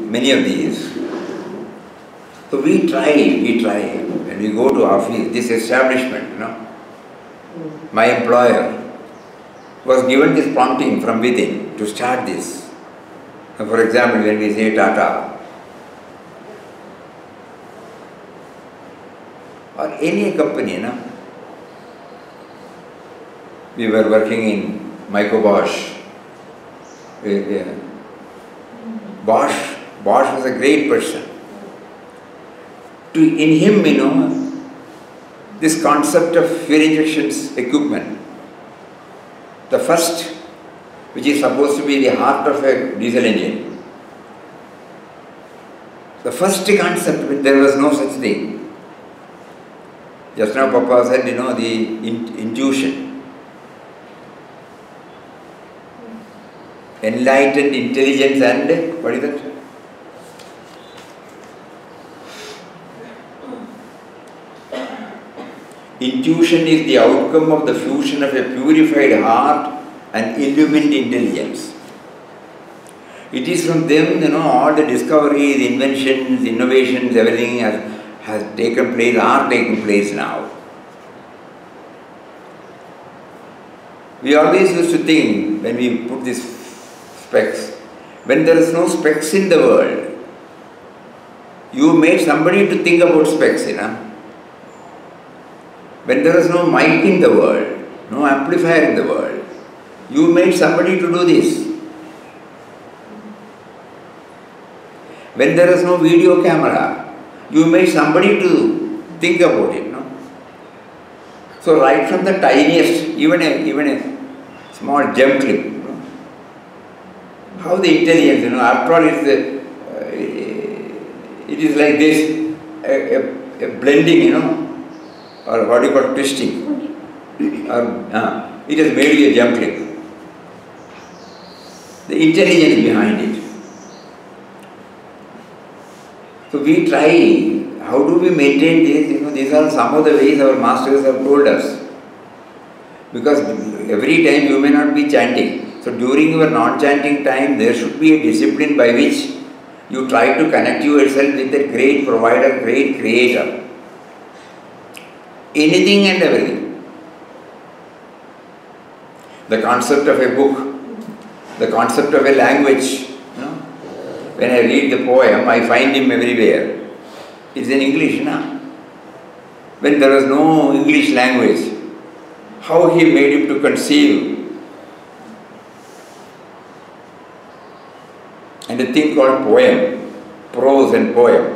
many of these. So we try. When we go to office, this establishment, my employer was given this prompting from within to start this. For example, when we say Tata, or any company, we were working in Michael Bosch. Bosch was a great person. In him, this concept of fuel injections equipment, the first, which is supposed to be the heart of a diesel engine, the first concept, there was no such thing. Just now Papa said, the intuition. Enlightened intelligence and, what is that? Intuition is the outcome of the fusion of a purified heart and illumined intelligence. It is from them, all the discoveries, inventions, innovations, everything has taken place, are taking place now. We always used to think, when we put these specs, when there is no specs in the world, you made somebody to think about specs, When there is no mic in the world, no amplifier in the world, you made somebody to do this. When there is no video camera, you made somebody to think about it. So right from the tiniest, even a small gem clip, how the intelligence, after all it is like this, a blending, or what you call twisting, it has made you a gem clip. The intelligence behind it. So we try, how do we maintain this? These are some of the ways our masters have told us. Because every time you may not be chanting. So during your non-chanting time, there should be a discipline by which you try to connect yourself with a great provider, great creator. Anything and everything. The concept of a book, the concept of a language. When I read the poem, I find him everywhere. It's in English, When there was no English language, how he made him to conceive. And a thing called poem, prose and poem.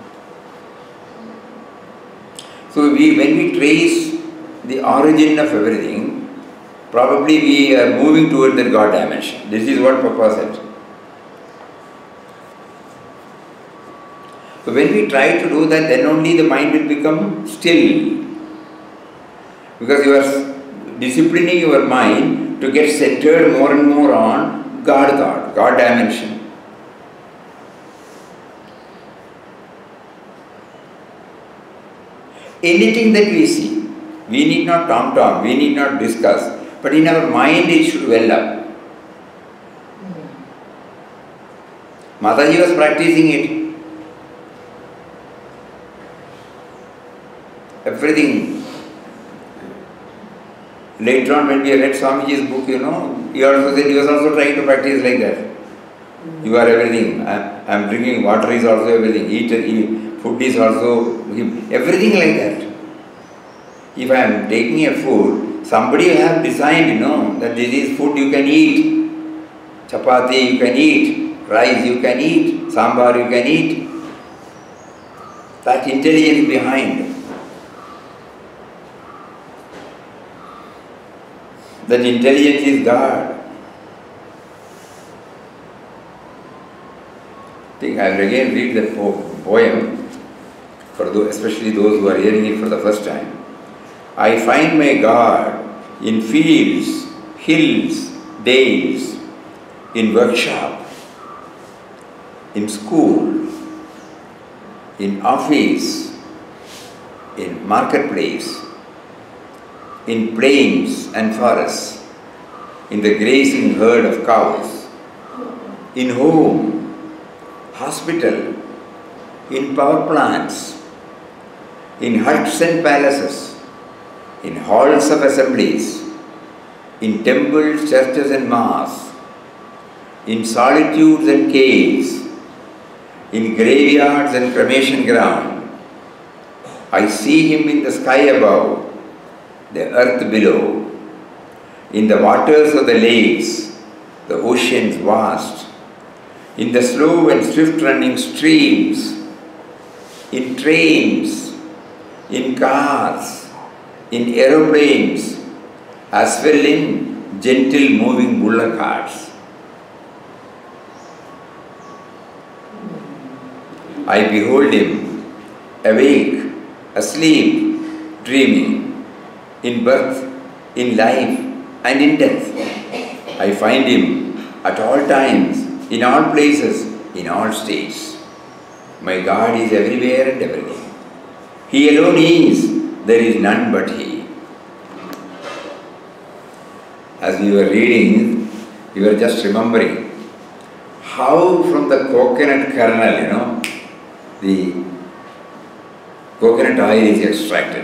So when we trace the origin of everything, probably we are moving toward the God dimension. This is what Papa said. So when we try to do that, then only the mind will become still. Because you are disciplining your mind to get centered more and more on God dimension. Anything that we see, we need not tom-tom, we need not discuss, but in our mind it should well up. Mataji was practicing it. Everything. Later on when we read Swamiji's book, he also said he was also trying to practice like that. You are everything. I am drinking water is also everything. Food is also everything like that. If I am taking a food, somebody have designed, that this is food you can eat. Chapati you can eat, rice you can eat, sambar you can eat. That intelligence behind. That intelligence is God. I think I will again read the poem, especially those who are hearing it for the first time. I find my God in fields, hills, dales, in workshop, in school, in office, in marketplace, in plains and forests, in the grazing herd of cows, in home, hospital, in power plants, in huts and palaces, in halls of assemblies, in temples, churches and mosques, in solitudes and caves, in graveyards and cremation ground. I see him in the sky above, the earth below, in the waters of the lakes, the oceans vast, in the slow and swift running streams, in trains, in cars, in aeroplanes, as well in gentle moving bullock carts. I behold him, awake, asleep, dreaming, in birth, in life and in death. I find him at all times, in all places, in all states. My God is everywhere and everything. He alone is, there is none but He. As we were reading, we were just remembering how from the coconut kernel, the coconut oil is extracted.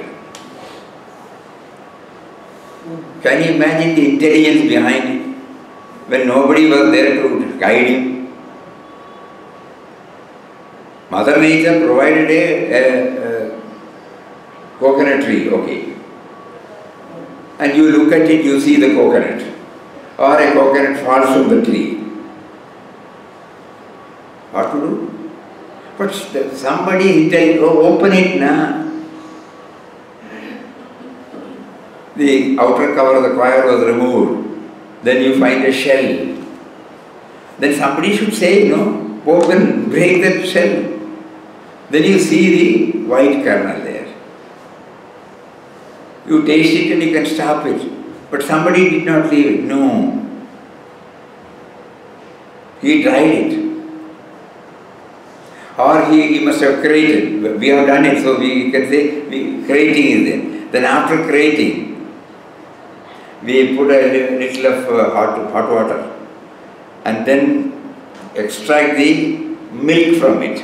Can you imagine the intelligence behind it? When nobody was there to guide him. Mother Nature provided a coconut tree, okay. And you look at it, you see the coconut. Or a coconut falls from the tree. What to do? But somebody tell, oh, open it now. The outer cover of the coir was removed. Then you find a shell. Then somebody should say, no, open, break that shell. Then you see the white kernel there. You taste it and you can stop it. But somebody did not leave it. No. He dried it. Or he must have created. We have done it, so we can say creating is there. Then after creating, we put a little of hot water and then extract the milk from it.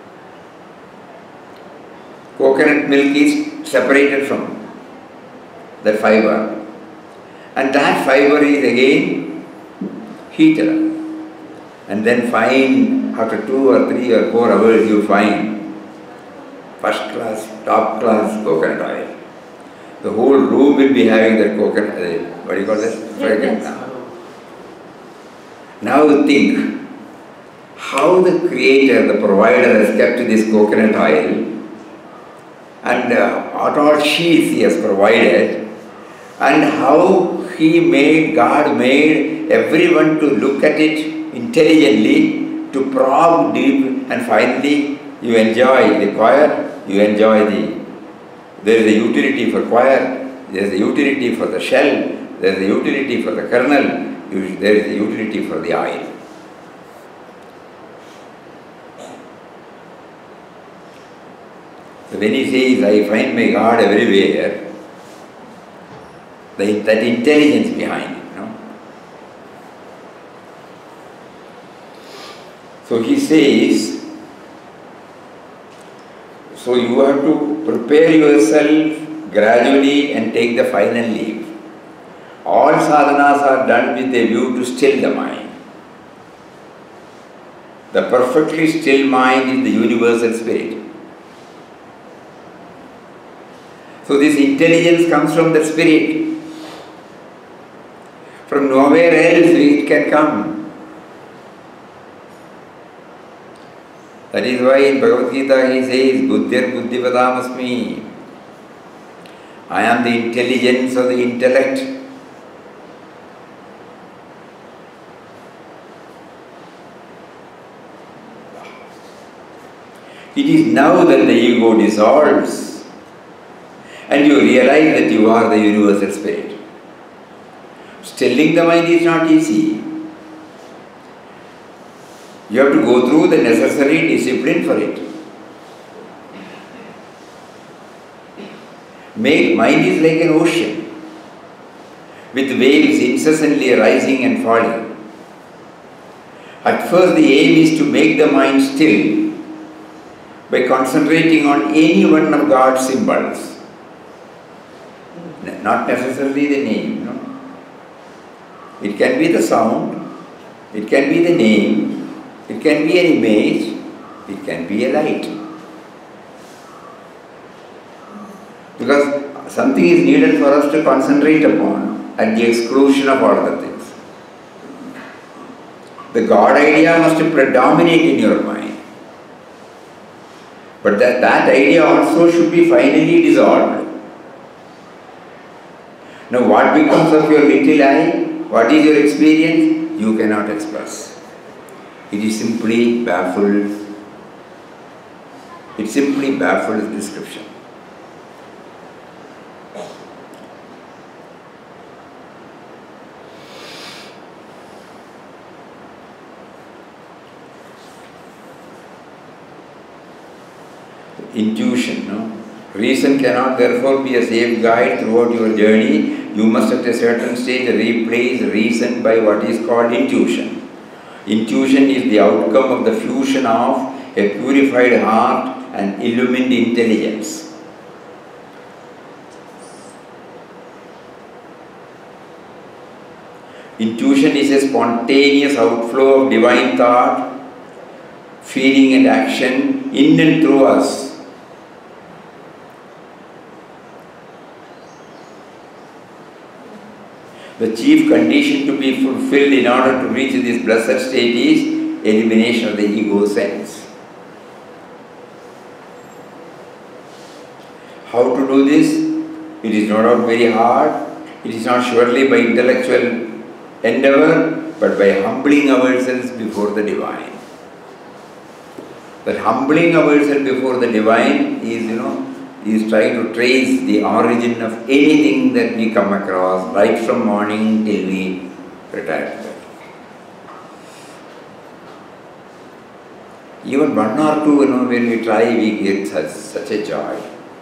Coconut milk is separated from that fiber. And that fiber is again heated up. And then find, after 2 or 3 or 4 hours, you find first class, top class coconut oil. The whole room will be having that coconut, what do you call that? Fragrance. Now think, how the Creator, the Provider has kept this coconut oil and what all sheaths He has provided, and how God made everyone to look at it intelligently, to probe deep, and finally you enjoy the choir, you enjoy there is a utility for choir, there is a utility for the shell, there is a utility for the kernel, there is a utility for the oil. So when he says, I find my God everywhere, that intelligence behind it. So he says, so you have to prepare yourself gradually and take the final leap. All sadhanas are done with a view to still the mind. The perfectly still mind is the universal spirit. So this intelligence comes from the spirit. From nowhere else it can come. That is why in Bhagavad Gita he says, Buddhir Buddhivadamasmi. I am the intelligence of the intellect. It is now that the ego dissolves and you realize that you are the universal spirit. Stilling the mind is not easy. You have to go through the necessary discipline for it. Mind is like an ocean with waves incessantly rising and falling. At first the aim is to make the mind still by concentrating on any one of God's symbols. Not necessarily the name, no? It can be the sound, it can be the name, it can be an image, it can be a light. Because something is needed for us to concentrate upon at the exclusion of all other things. The God idea must predominate in your mind. But that idea also should be finally dissolved. Now what becomes of your little I? What is your experience? You cannot express. It is simply baffles. It simply baffles description. Intuition, no? Reason cannot therefore be a safe guide throughout your journey. You must at a certain stage replace reason by what is called intuition. Intuition is the outcome of the fusion of a purified heart and illumined intelligence. Intuition is a spontaneous outflow of divine thought, feeling and action in and through us. The chief condition to be fulfilled in order to reach this blessed state is elimination of the ego sense. How to do this? It is no doubt very hard. It is not surely by intellectual endeavor, but by humbling ourselves before the Divine. That humbling ourselves before the Divine is, is trying to trace the origin of anything that we come across, right from morning till we retire to bed. Even one or two, when we try, we get such a joy.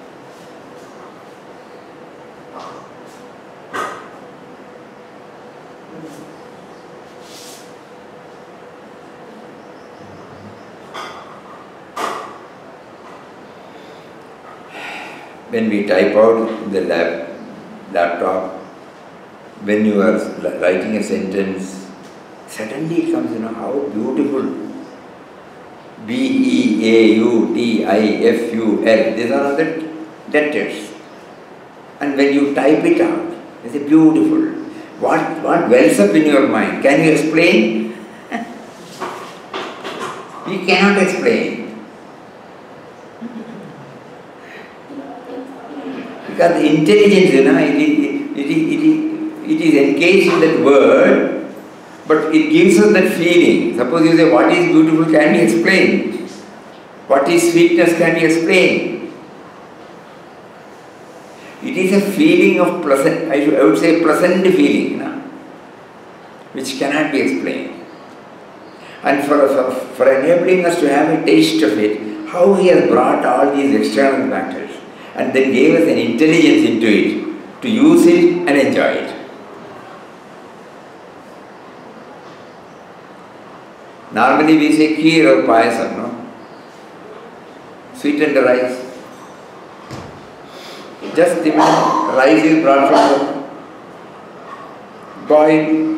When we type out the laptop, when you are writing a sentence, suddenly it comes, how beautiful. B-E-A-U-T-I-F-U-L, these are all the letters. And when you type it out, it's beautiful. What wells up in your mind? Can you explain? You cannot explain. Because the intelligence, it is engaged in that word, but it gives us that feeling. Suppose you say, what is beautiful, can you explain? What is sweetness, can you explain? It is a feeling of pleasant, I would say pleasant feeling, which cannot be explained. And for enabling us to have a taste of it, how he has brought all these external matters and then gave us an intelligence into it, to use it and enjoy it. Normally we say kheer or payasam, no? Sweetened rice. Just the rice is brought from the boiled.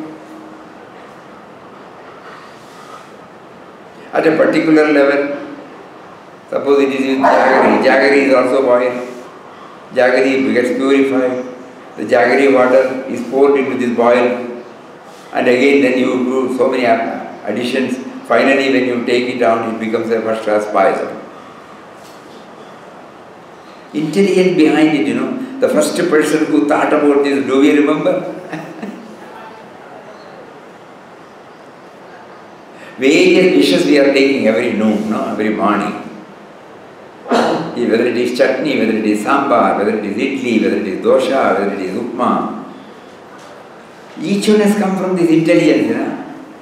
At a particular level, suppose it is with jaggery. Jaggery is also boiled. Jaggery gets purified. The jaggery water is poured into this boil, and again then you do so many additions. Finally, when you take it down, it becomes a first-class payasam. Intelligence behind it, the first person who thought about this, do we remember? Various dishes we are taking every noon, every morning. Whether it is chutney, whether it is sambar, whether it is idli, whether it is dosha, whether it is upma. Each one has come from this intelligence.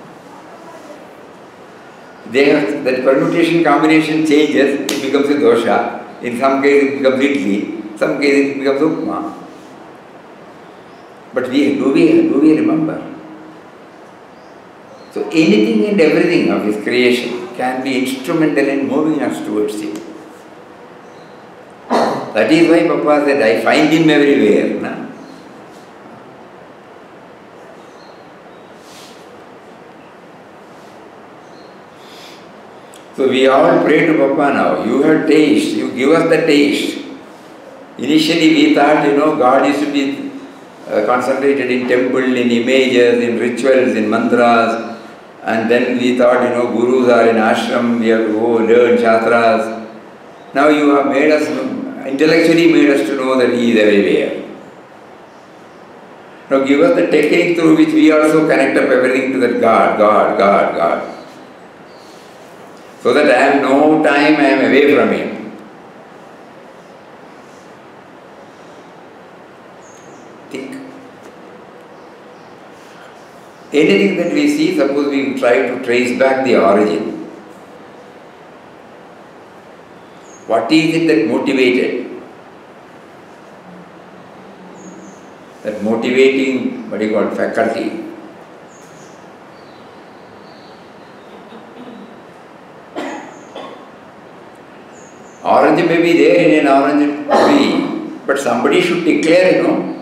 That permutation combination changes, it becomes a dosha. In some cases it becomes idli, some cases it becomes upma. But do we remember? So anything and everything of His creation can be instrumental in moving us towards Him. That is why Papa said, I find Him everywhere. Na? So we all pray to Papa now. You have taste. You give us the taste. Initially we thought, God used to be concentrated in temple, in images, in rituals, in mantras. And then we thought, gurus are in ashram, we have to go learn shastras. Now you have made us, intellectually made us to know that He is everywhere. Now give us the technique through which we also connect up everything to that God. So that I have no time, I am away from Him. Think. Anything that we see, suppose we try to trace back the origin. What is it that motivated? That motivating, faculty. Orange may be there in an orange tree, but somebody should declare,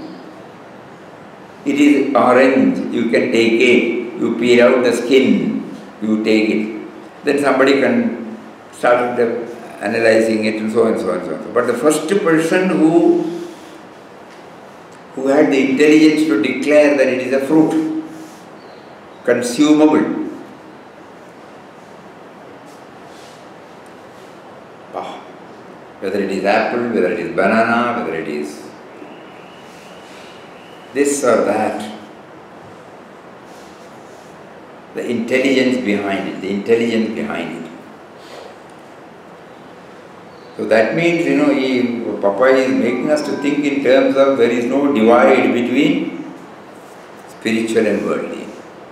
it is orange, you can take it, you peel out the skin, you take it. Then somebody can start analyzing it and so on and so on and so on. But the first person who had the intelligence to declare that it is a fruit, consumable, whether it is apple, whether it is banana, whether it is this or that, the intelligence behind it, So that means, Papa is making us to think in terms of there is no divide between spiritual and worldly.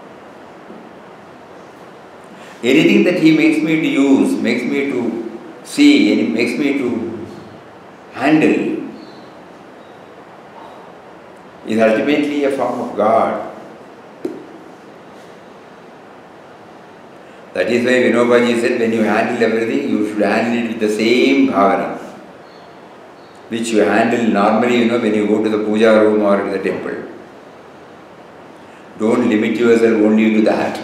Anything that He makes me to use, makes me to see, and it makes me to handle, is ultimately a form of God. That is why Vinobaji said, when you handle everything, you should handle it with the same bhavana which you handle normally, when you go to the puja room or in the temple. Don't limit yourself only to that.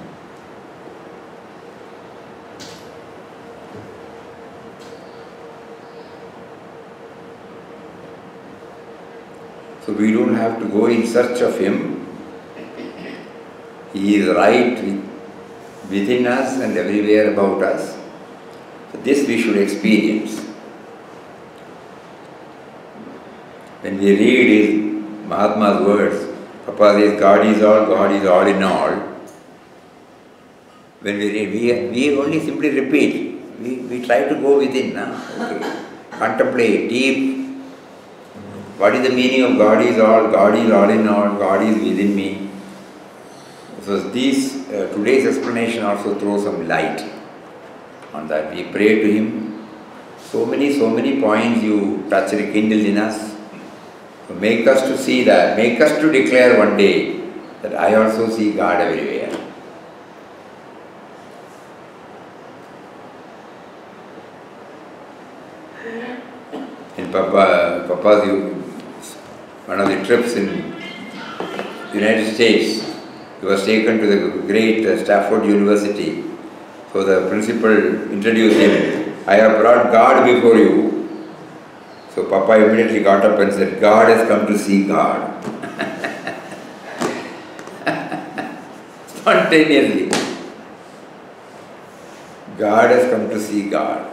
So we don't have to go in search of Him. He is right within us and everywhere about us. So this we should experience. When we read his Mahatma's words, Papa says, God is all in all. When we read, we only simply repeat. We try to go within. Okay. Contemplate, deep. What is the meaning of God is all in all, God is within me. So today's explanation also throws some light on that. We pray to Him. So many points you touch, rekindle in us. So make us to see that. Make us to declare one day that I also see God everywhere. In Papa's one of the trips in United States, he was taken to the great Stafford University. So the principal introduced him. I have brought God before you. So Papa immediately got up and said, God has come to see God. Spontaneously. God has come to see God.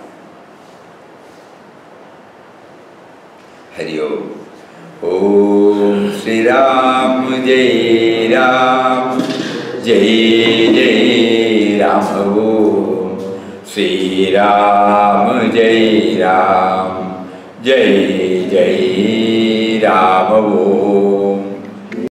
Hari Om. Om Shri Ram Jai Ram Jai Jai Ram Om Shri Ram Jai Ram Jai Jai Ram Om